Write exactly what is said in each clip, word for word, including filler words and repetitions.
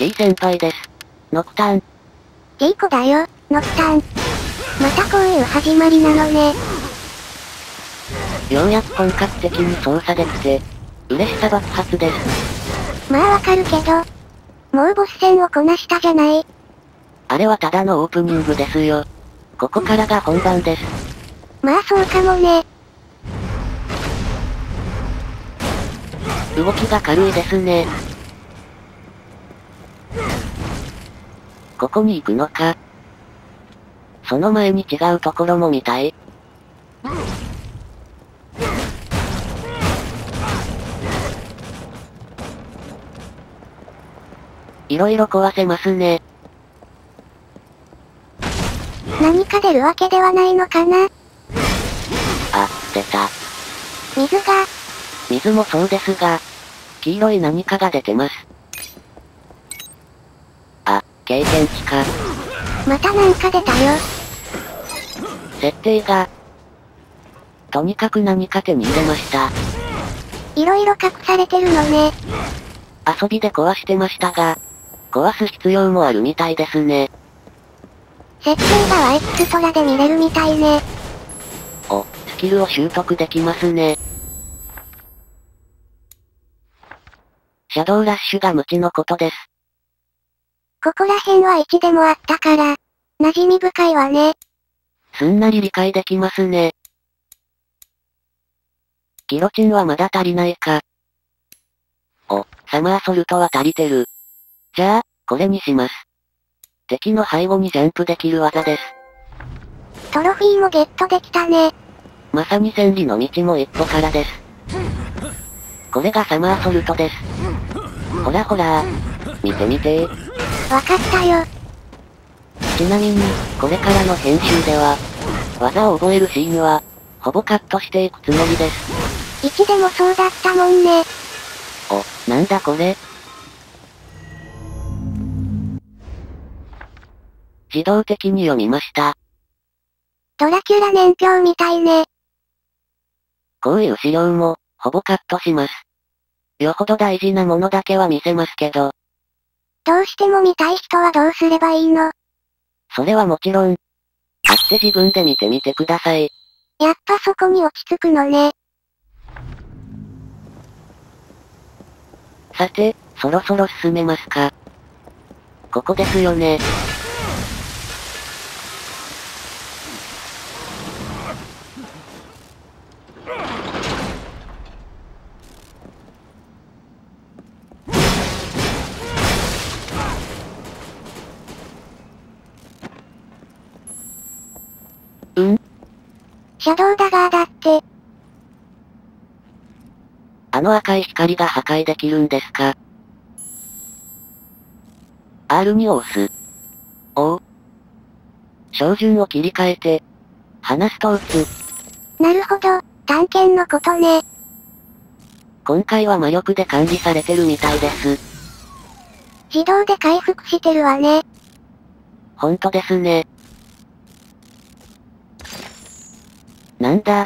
T 先輩です。ノクターン。 T 子だよ、ノクターン。またこういう始まりなのね。 ようやく本格的に操作できて、嬉しさ爆発です。 まあわかるけど、もうボス戦をこなしたじゃない。 あれはただのオープニングですよ。ここからが本番です。 まあそうかもね。 動きが軽いですね。ここに行くのか。その前に違うところも見たい。いろいろ壊せますね。 何か出るわけではないのかな。 あ、出た。 水が。 水もそうですが、黄色い何かが出てます。あ、経験値か。 またなんか出たよ。 設定が、とにかく何か手に入れました。 いろいろ隠されてるのね。 遊びで壊してましたが、壊す必要もあるみたいですね。 設定がはエクストラで見れるみたいね。 お、スキルを習得できますね。シャドウラッシュが無知のことです。 ここら辺はいちでもあったから、馴染み深いわね。 すんなり理解できますね。ギロチンはまだ足りないか。お、サマーソルトは足りてる。じゃあ、これにします。敵の背後にジャンプできる技です。 トロフィーもゲットできたね。 まさに千里の道も一歩からです。これがサマーソルトです。ほらほら見てみて。 わかったよ。 ちなみに、これからの編集では、技を覚えるシーンは、ほぼカットしていくつもりです。 いちでもそうだったもんね。 お、なんだこれ。自動的に読みました。 ドラキュラ年表みたいね。 こういう資料も、ほぼカットします。よほど大事なものだけは見せますけど。 どうしても見たい人はどうすればいいの？ それはもちろん、買って自分で見てみてください。 やっぱそこに落ち着くのね。 さて、そろそろ進めますか。ここですよね。うん？ シャドウダガーだって。 あの赤い光が破壊できるんですか？ アール に押す。おお。照準を切り替えて、離すと撃つ。 なるほど、探検のことね。 今回は魔力で管理されてるみたいです。 自動で回復してるわね。 ほんとですね。なんだ？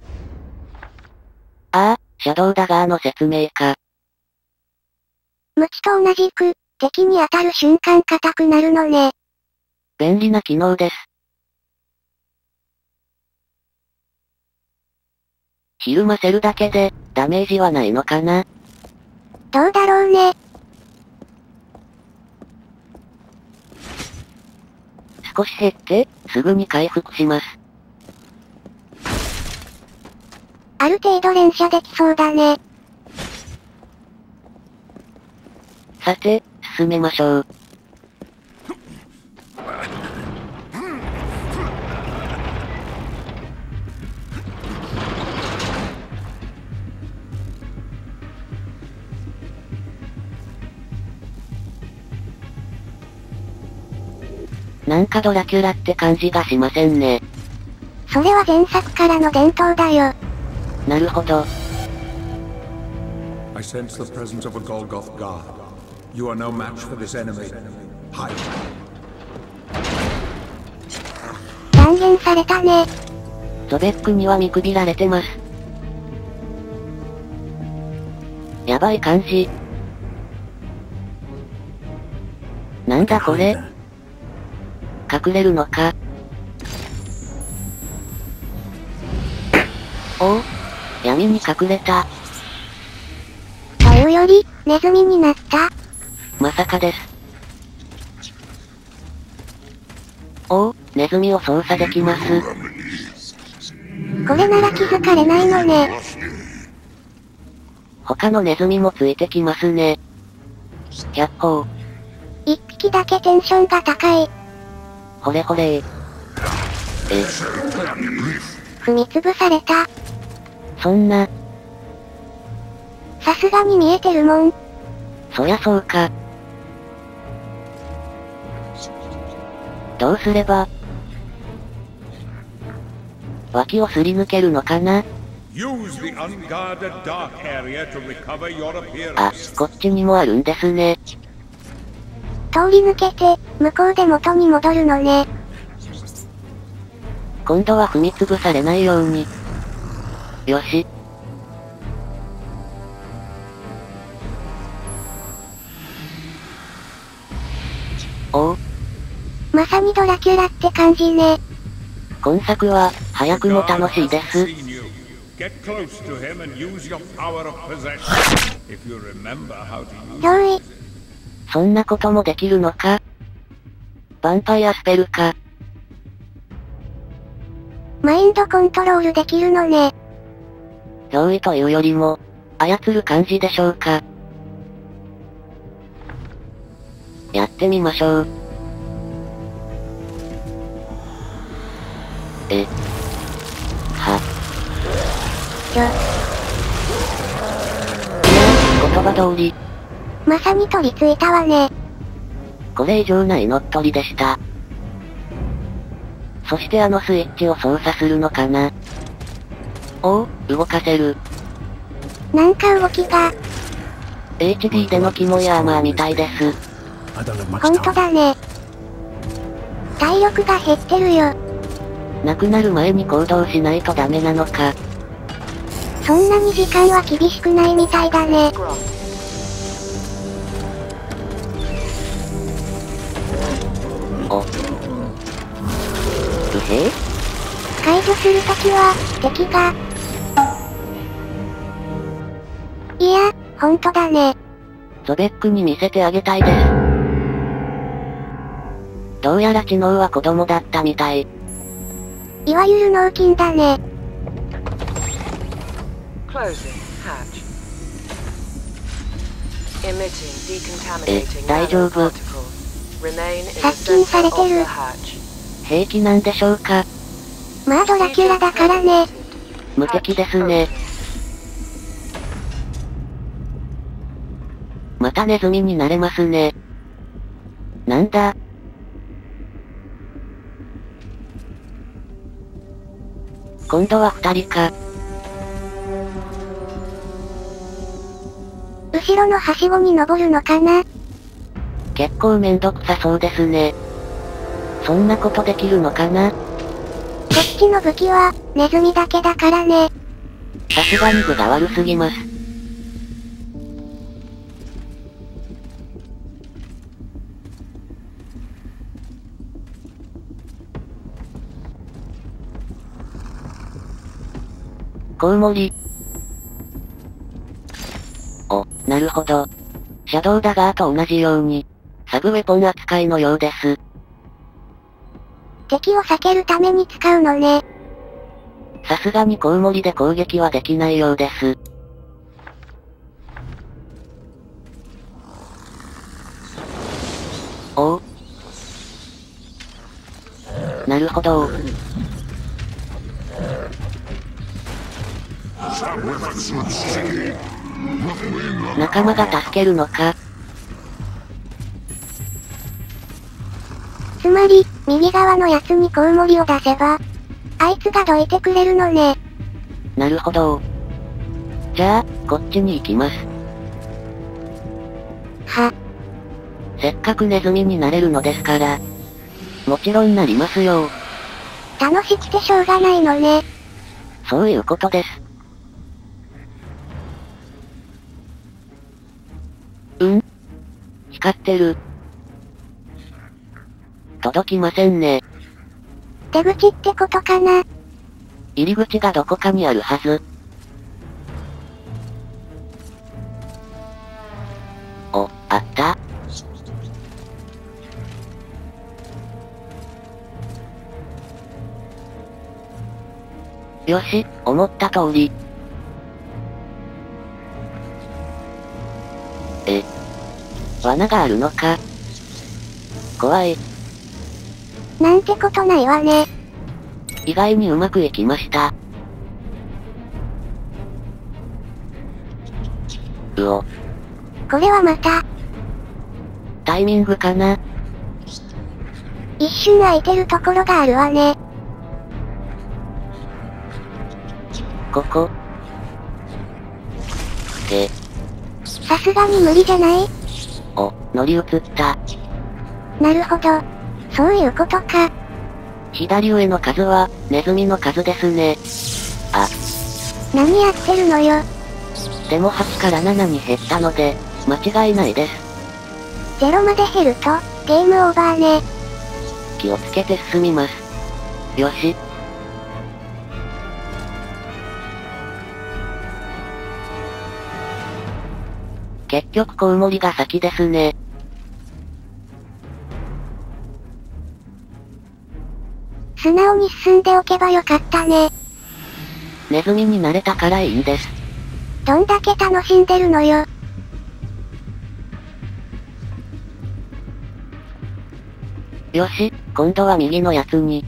ああ、シャドウダガーの説明か。 無知と同じく、敵に当たる瞬間硬くなるのね。 便利な機能です。ひるませるだけで、ダメージはないのかな？ どうだろうね。 少し減って、すぐに回復します。 ある程度連射できそうだね。 さて、進めましょう。なんかドラキュラって感じがしませんね。 それは前作からの伝統だよ。 なるほど。 I sense the presence of a Golgoth guard. You are no match for this enemy. Hide. 断言されたね。 ゾベックには見くびられてます。やばい感じ。 なんだこれ？隠れるのか？おお、闇に隠れた。 というより、ネズミになった。 まさかです。おお、ネズミを操作できます。 これなら気づかれないのね。 他のネズミもついてきますね。百歩。 一匹だけテンションが高い。 ほれほれー。え。 踏みつぶされた。 そんな。 さすがに見えてるもん。 そりゃそうか。どうすれば。脇をすり抜けるのかな？あ、こっちにもあるんですね。 通り抜けて、向こうで元に戻るのね。 今度は踏みつぶされないように。よし。おお。 まさにドラキュラって感じね。 今作は、早くも楽しいです。 憑依。 そんなこともできるのか？ヴァンパイアスペルか。 マインドコントロールできるのね。 憑依というよりも、操る感じでしょうか。やってみましょう。え。は。 ちょ。 いや、言葉通り。 まさに取り付いたわね。 これ以上ない乗っ取りでした。そしてあのスイッチを操作するのかな。おお、動かせる。 なんか動きが。 エイチディー での肝やアーマーみたいです。 ほんとだね。体力が減ってるよ。 なくなる前に行動しないとダメなのか。 そんなに時間は厳しくないみたいだね。 お。うへ？ 解除するときは、敵が。いや、ほんとだね。 ゾベックに見せてあげたいです。どうやら知能は子供だったみたい。 いわゆる脳筋だね。 え、大丈夫。 殺菌されてる。 平気なんでしょうか。 まあドラキュラだからね。 無敵ですね。またネズミになれますね。なんだ？今度は二人か。 後ろのはしごに登るのかな？ 結構めんどくさそうですね。そんなことできるのかな？ こっちの武器は、ネズミだけだからね。 さすがに具が悪すぎます。コウモリ。お、なるほど。シャドウダガーと同じように、サブウェポン扱いのようです。 敵を避けるために使うのね。 さすがにコウモリで攻撃はできないようです。おう。なるほど。仲間が助けるのか。 つまり、右側のやつにコウモリを出せば、あいつがどいてくれるのね。 なるほど。じゃあ、こっちに行きます。 は。 せっかくネズミになれるのですから。もちろんなりますよ。 楽しくてしょうがないのね。 そういうことです。うん？光ってる。 届きませんね。 出口ってことかな。 入り口がどこかにあるはず。お、あった。よし、思った通り。え。罠があるのか。怖い。 なんてことないわね。 意外にうまくいきました。うお。 これはまた。 タイミングかな。 一瞬空いてるところがあるわね。 ここ。え。 さすがに無理じゃない？ お、乗り移った。 なるほど。そういうことか。 左上の数は、ネズミの数ですね。あ。 何やってるのよ。 でもはちからななに減ったので、間違いないです。 ゼロまで減ると、ゲームオーバーね。 気をつけて進みます。よし。結局コウモリが先ですね。 素直に進んでおけばよかったね。 ネズミになれたからいいんです。 どんだけ楽しんでるのよ。 よし、今度は右のやつに。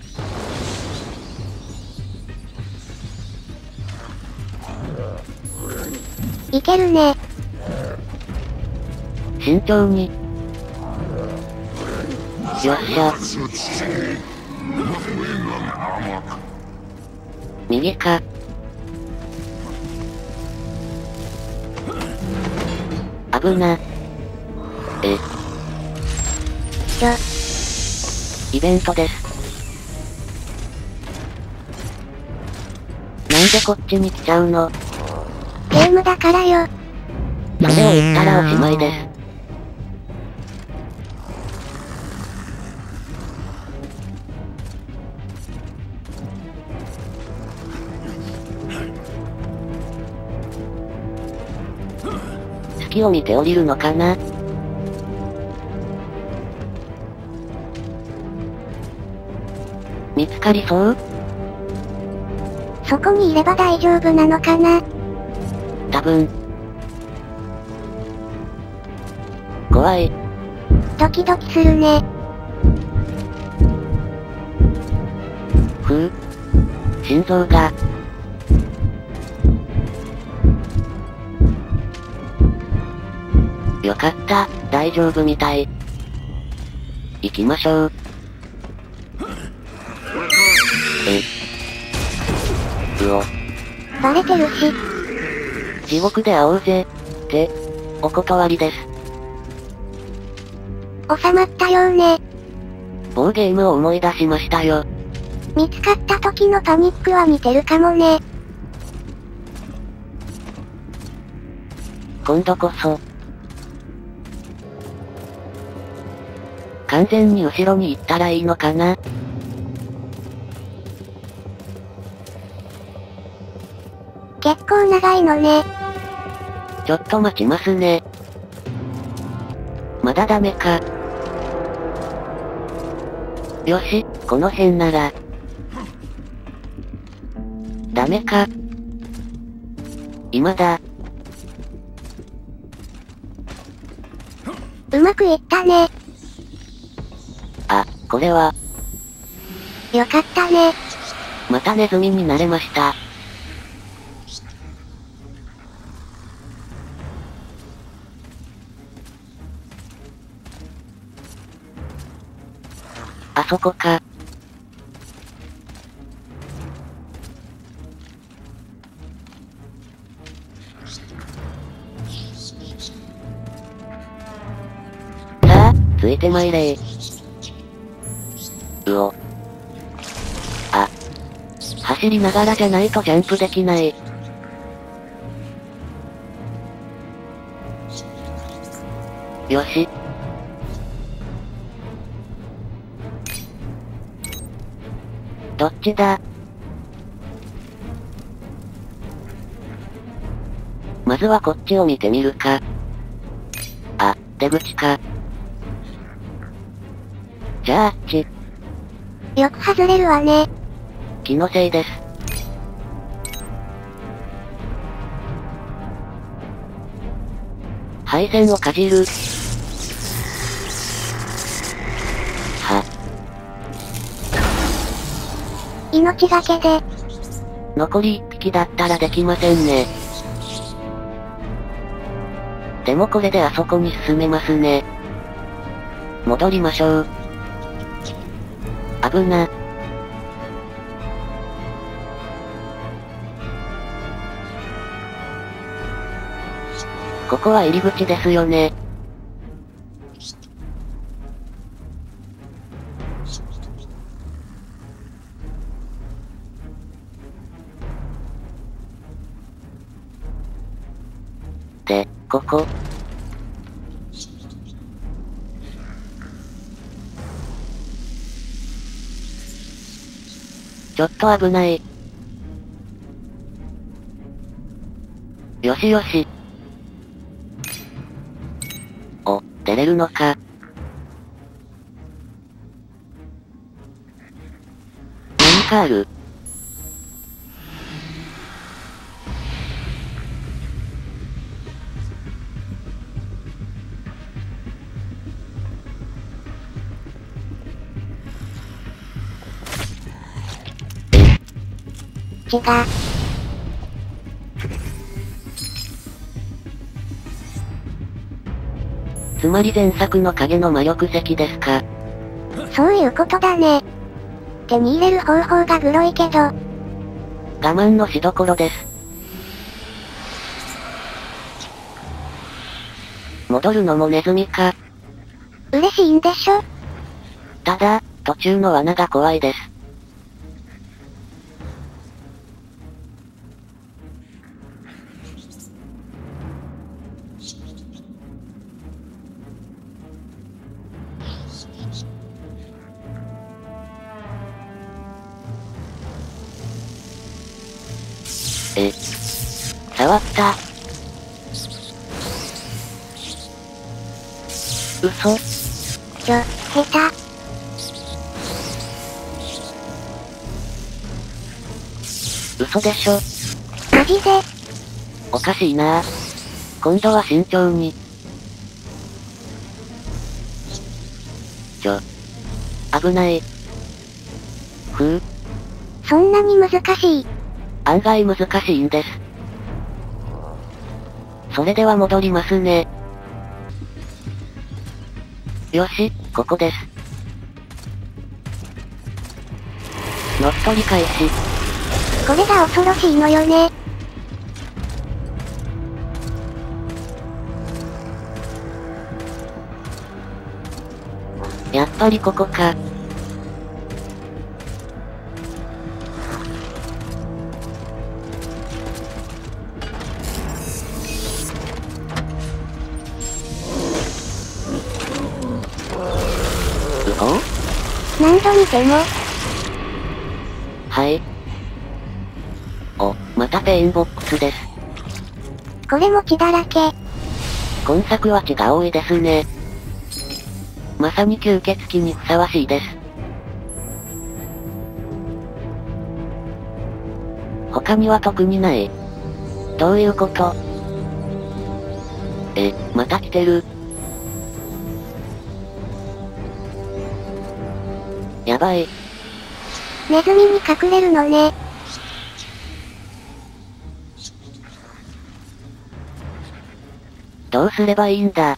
いけるね。 慎重に。よっしゃ。右か。危な。え。 ちょ。 イベントです。なんでこっちに来ちゃうの？ ゲームだからよ。 それを言ったらおしまいです。隙を見て降りるのかな？見つかりそう？ そこにいれば大丈夫なのかな？ 多分。怖い。 ドキドキするね。 ふう。心臓が。よかった、大丈夫みたい。行きましょう。え。うお。 バレてるし。 地獄で会おうぜ。って、お断りです。 収まったようね。 某ゲームを思い出しましたよ。 見つかった時のパニックは見てるかもね。 今度こそ。完全に後ろに行ったらいいのかな？ 結構長いのね。 ちょっと待ちますね。まだダメか。よし、この辺なら。ダメか。今だ。 うまくいったね。 あ、これは。 よかったね。 またネズミになれました。あそこか。さあ、ついてまいれー。うお。あ。走りながらじゃないとジャンプできない。よし。 どっちだ？まずはこっちを見てみるか。あ、出口か。じゃああっち。 よく外れるわね。 気のせいです。配線をかじる。は。 命がけで。 残り一匹だったらできませんね。でもこれであそこに進めますね。戻りましょう。危な。ここは入り口ですよね。で、ここ。ちょっと危ない。よしよし。お、出れるのか。何かある。 違う。 つまり前作の影の魔力石ですか。 そういうことだね。手に入れる方法がグロいけど。 我慢のしどころです。戻るのもネズミか。 嬉しいんでしょ？ ただ、途中の罠が怖いです。え、触った。嘘？ ちょ、下手。 嘘でしょ。 マジで？ おかしいなぁ。今度は慎重に。ちょ。危ない。ふう。 そんなに難しい。 案外難しいんです。それでは戻りますね。よし、ここです。乗っ取り開始。 これが恐ろしいのよね。 やっぱりここか。 何度見ても。 はい。お、またペインボックスです。 これも血だらけ。 今作は血が多いですね。まさに吸血鬼にふさわしいです。他には特にない。どういうこと？え、また来てる。やばい。 ネズミに隠れるのね。 どうすればいいんだ。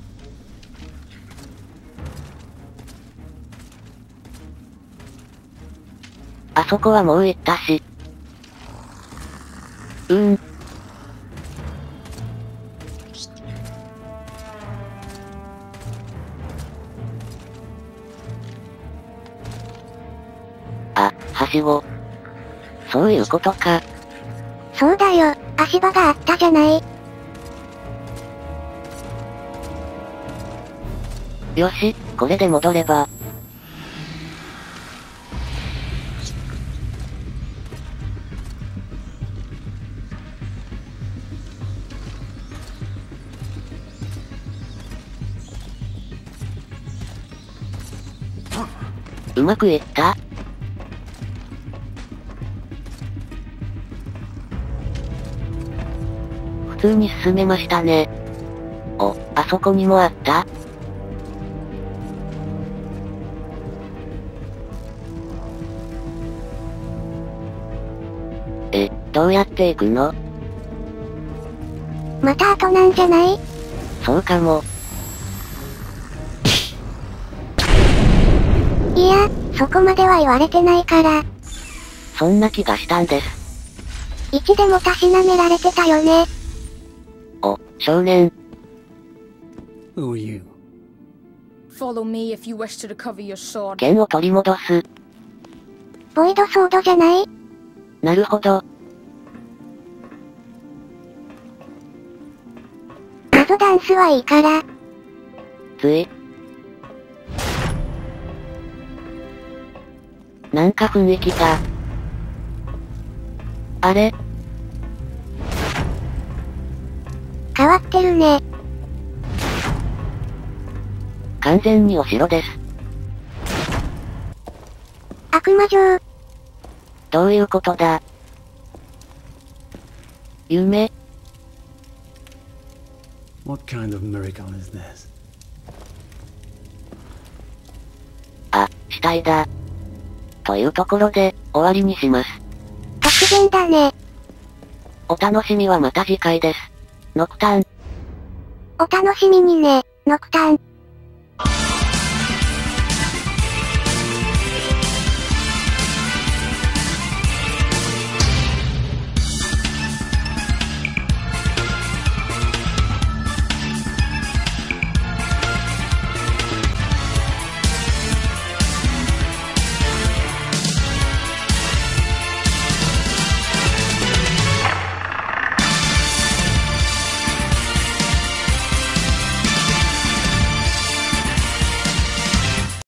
あそこはもう行ったし。うーん。あ、はしご。そういうことか。 そうだよ、足場があったじゃない。 よし、これで戻れば。 うまくいった？普通に進めましたね。お、あそこにもあった？え、どうやって行くの？ また後なんじゃない？ そうかも。 いや、そこまでは言われてないから。 そんな気がしたんです。 いちでもたしなめられてたよね。 お、少年。 Who are you? Follow me if you wish to recover your sword. 剣を取り戻す。 ボイドソードじゃない？ なるほど。 謎ダンスはいいから。 つい。なんか雰囲気が。あれ？ 変わってるね。 完全にお城です。 悪魔城。 どういうことだ？夢？ What kind of miracle is this? あ、死体だ。というところで、終わりにします。 突然だね。 お楽しみはまた次回です。ノクターン。 お楽しみにね、ノクターン。